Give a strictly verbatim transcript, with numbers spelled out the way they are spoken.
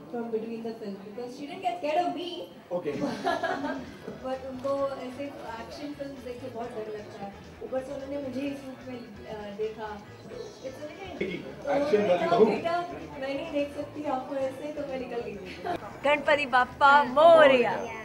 from between the films because she didn't get scared of me. Okay. But उनको ऐसे action films देख के बहुत डर लगता है. ऊपर से उन्होंने मुझे इस रूप में uh, देखा. It's a little. Action वाली तो बहू. बेटा मैं नहीं देख सकती आपको ऐसे तो मैं निकल गई. गणपति बाप्पा मोरया.